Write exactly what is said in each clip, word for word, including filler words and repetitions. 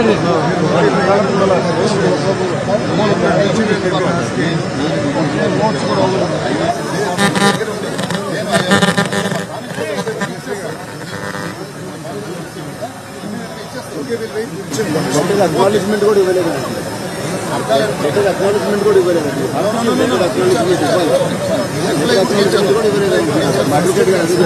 Acknowledgement కూడా ఇవ్వలేదు letter acknowledgement కూడా ఇవ్వలేదు లెటర్ అక్నాలెడ్జ్మెంట్ ఇవ్వాలి లెటర్ అక్నాలెడ్జ్మెంట్ కూడా ఇవ్వలేదు అడ్వకేట్ గారు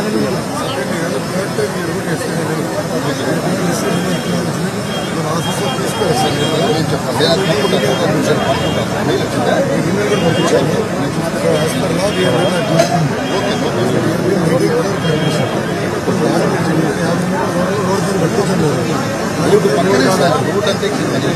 రోడ్ అంతే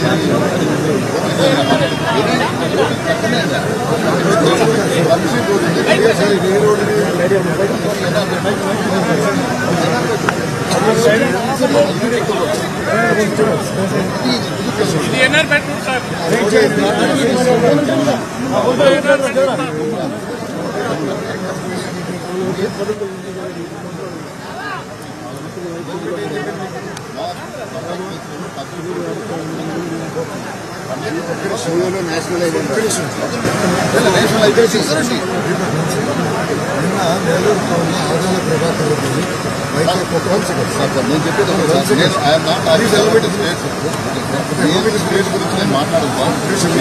నేషనల్ హైవే నెల్లూరులో ఉన్న ఆదాల ప్రభాకర్ రెడ్డి నేను చెప్పేది స్టేట్ గురించి నేను మాట్లాడుతాను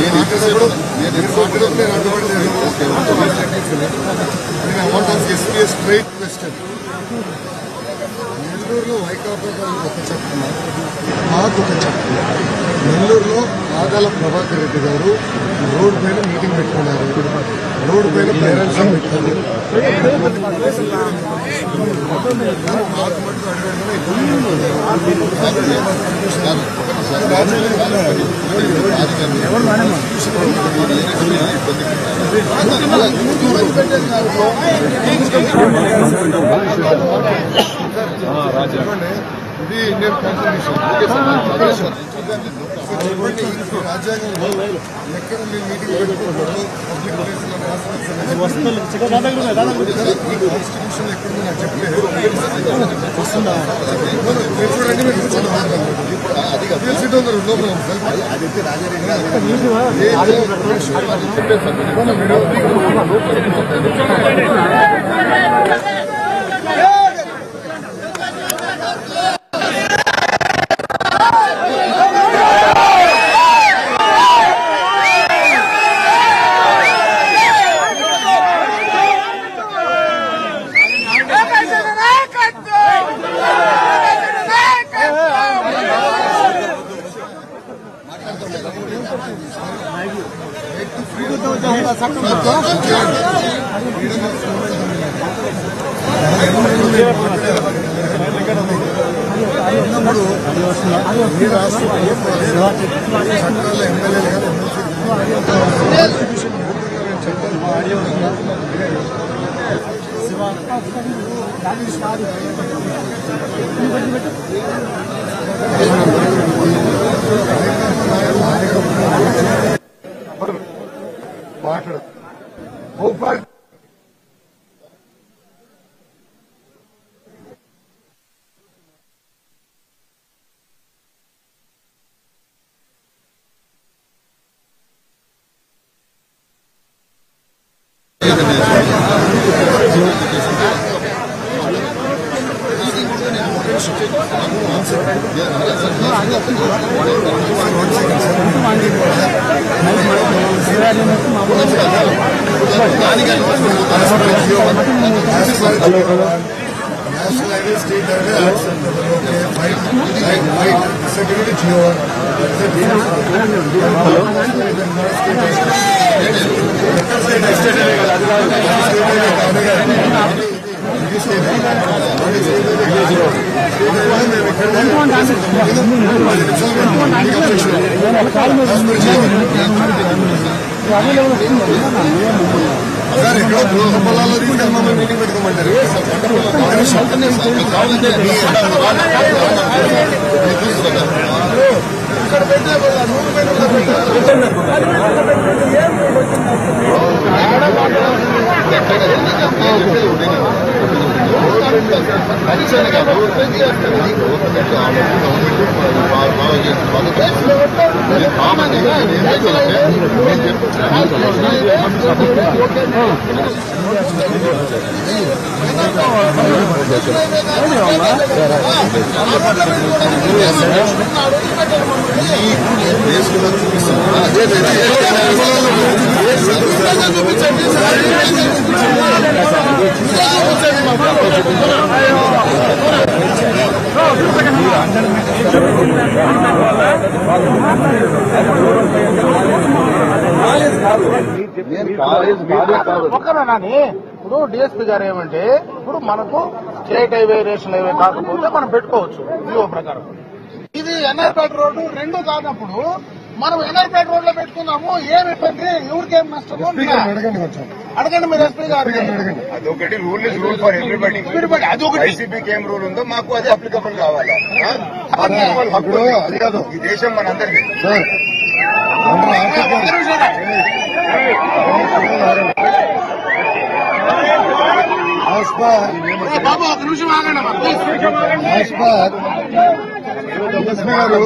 స్ట్రైట్ క్వశ్చన్ నెల్లూరులో వైకాపా ఒక చెప్తున్నా మాకు ఒక చెప్తున్నా నెల్లూరులో ఆదాల ప్రభాకర్ రెడ్డి గారు రోడ్డు పైన మీటింగ్ పెట్టుకున్నారు రోడ్డు పైన పేరెంట్స్ పెట్టారు ఇది ఇండియన్ కాన్స్టిట్యూషన్ రాజ్యాంగంలో ఎక్కడ మీరు మీటింగ్ పెట్టుకుంటారు పబ్లిక్ కాన్స్టిట్యూషన్ ఎక్కడ నాకు చెప్తే ఉన్నప్పుడు ఈ రాష్ట్రంలో చట్టాల ఎమ్మెల్యేలు మాట్లాడు National Highway, State Highway, Arts Center. Okay, fine, fine, fine. Security Geo. Sir ఎక్కడో పొలాల్లో తీసుకెళ్ళి మమ్మల్ని మీటింగ్ పెట్టుకోమంటారు ఇక్కడ పెట్టే నూరు పైన ఒక్కరాని ఇప్పుడు డిఎస్పీ గారు ఏమంటే ఇప్పుడు మనకు స్టేట్ హైవే రేషన్ హైవే కాకపోతే మనం పెట్టుకోవచ్చు ఈఓ ప్రకారం. ఇది ఎన్ఆర్పేట రోడ్డు రెండు కానప్పుడు మనం ఎన్ఆర్పేట రోడ్ లో పెట్టుకున్నాము. ఏమి ఇబ్బంది, ఎవరికేం నష్టము అడగండి మీరు ఎస్పీ గారు. అదొకటి rule is rule for everybody. అదొకటి ఐసీపీకి ఏం రూల్ ఉందో మాకు అది అప్లికబుల్ కావాలి. ఈ దేశం మనందరిది. బాబు ఒక నిమిషం ఆగండి గారు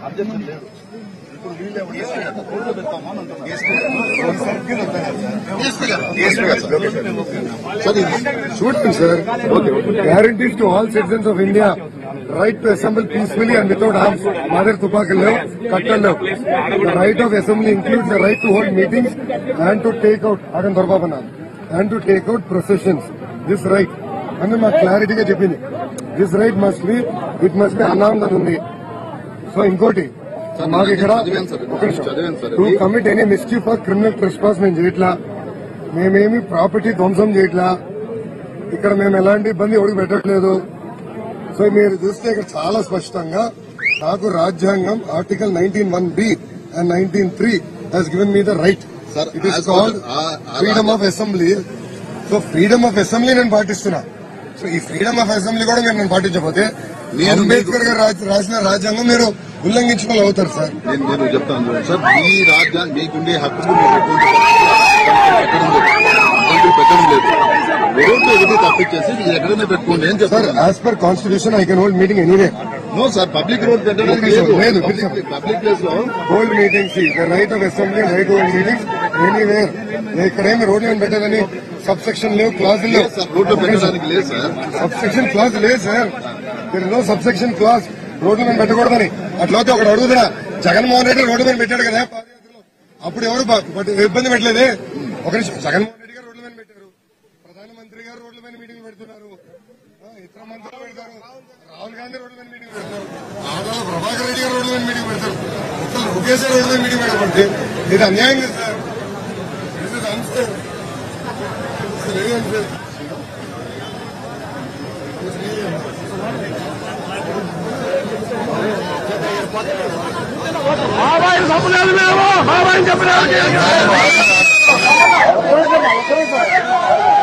shooting, sir. Guarantees to all citizens of India right to assemble peacefully and without arms. Mother Tupakallav, Kattallav. The right of assembly includes the right to hold meetings and to take out Agan Darbabana and to take out processions. This right, and my clarity ga cheppindi. This right must be, it must be unarmed and only. So inkoti. మాకు ఇక్కడ to commit any mischief or criminal trespass మేము చేయట్లా, మేమేమి property ధ్వంసం చేయట్లా, ఇక్కడ మేము ఎలాంటి ఇబ్బంది ఎవరికి పెట్టట్లేదు. సో మీరు చూస్తే ఇక్కడ చాలా స్పష్టంగా నాకు రాజ్యాంగం article nineteen one B and nineteen three has given me the right. It is called freedom of assembly. So freedom of assembly నేను పాటిస్తున్నా. సో ఈ ఫ్రీడమ్ ఆఫ్ అసెంబ్లీ కూడా మీరు నేను పాటించకపోతే అంబేద్కర్ గారు రాసిన రాజ్యాంగం మీరు ఉల్లంఘించిన వాళ్ళు అవుతారు సార్. నేను నేను చెప్తాను సార్, ఈ రాజ్యాంగం మీకుండే హక్కులు పెట్టడం లేదు. రోడ్డు ఎదుటి తప్పించేసి మీరు ఎక్కడైనా పెట్టుకోండి అని చెప్తారు. As per constitution I can hold meeting anyway. No sir, public road పెట్టడం లేదు. పబ్లిక్ ప్లేస్ లో hold meetings, the right of assembly, right hold meetings anywhere. ఇక్కడేమి రోడ్లు ఏమి పెట్టదని సబ్ సెక్షన్ లేవు, క్లాజులు లేవు. రోడ్లు పెట్టడానికి లేదు సార్, సబ్ సెక్షన్ క్లాజ్ లేదు sir. No sub section clause. రోడ్లు మేము పెట్టకూడదని అట్లా ఒకటి అడుగుతున్నా. జగన్మోహన్ రెడ్డి రోడ్డు మీద పెట్టాడు కదా అప్పుడు ఎవరు ఇబ్బంది పెట్టలేదే. ఒక నిమిషం, జగన్మోహన్ రెడ్డి గారు రోడ్ల మీద పెట్టారు, ప్రధానమంత్రి గారు రోడ్ల మీద మీటింగ్ పెడుతున్నారు, ఇతర మంత్రులు పెడతారు, రాహుల్ గాంధీ రోడ్ల మీద మీటింగ్ పెడతారు, ఆదాల ప్రభాకర్ రెడ్డి గారు రోడ్ల మీద మీటింగ్ పెడతారు, మొత్తం లోకేష్ రోడ్ల మీద మీటింగ్ పెట్టబడితే ఇది అన్యాయం కదా sir. This is unfair. Very unfair. బాబాయ్ చెప్పలేదు మేము, బాబాయ్ చెప్పలేదు.